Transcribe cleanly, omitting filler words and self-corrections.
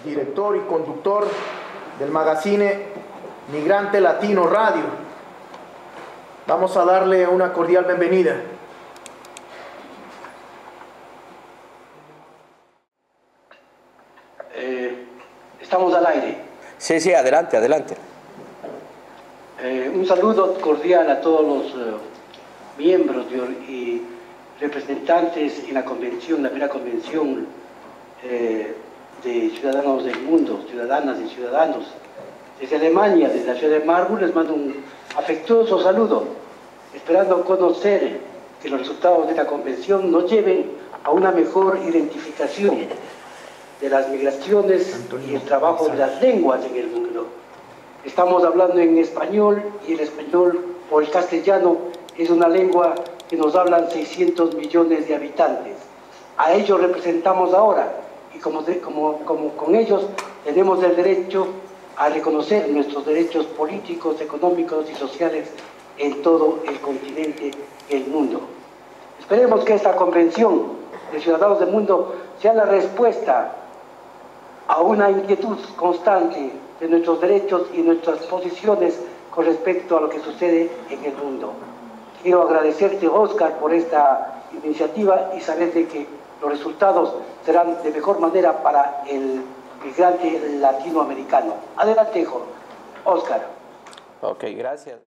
director y conductor del magazine Migrante Latino Radio. Vamos a darle una cordial bienvenida. Estamos al aire. Sí, adelante, adelante. Un saludo cordial a todos los miembros y representantes en la convención, la primera convención de ciudadanos del mundo, ciudadanas y ciudadanos. Desde Alemania, desde la ciudad de Marburg, les mando un afectuoso saludo, esperando conocer que los resultados de esta convención nos lleven a una mejor identificación de las migraciones y el trabajo de las lenguas en el mundo. Estamos hablando en español, y el español o el castellano es una lengua que nos hablan 600 millones de habitantes. A ellos representamos ahora, y como con ellos tenemos el derecho a reconocer nuestros derechos políticos, económicos y sociales en todo el continente y el mundo. Esperemos que esta convención de ciudadanos del mundo sea la respuesta a una inquietud constante de nuestros derechos y nuestras posiciones con respecto a lo que sucede en el mundo. Quiero agradecerte, Oscar, por esta iniciativa y saber de que los resultados serán de mejor manera para el migrante latinoamericano. Adelante, Oscar. Ok, gracias.